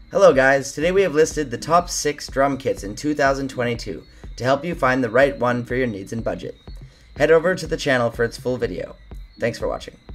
Hello guys, today we have listed the top 6 drum kits in 2022 to help you find the right one for your needs and budget. Head over to the channel for its full video. Thanks for watching.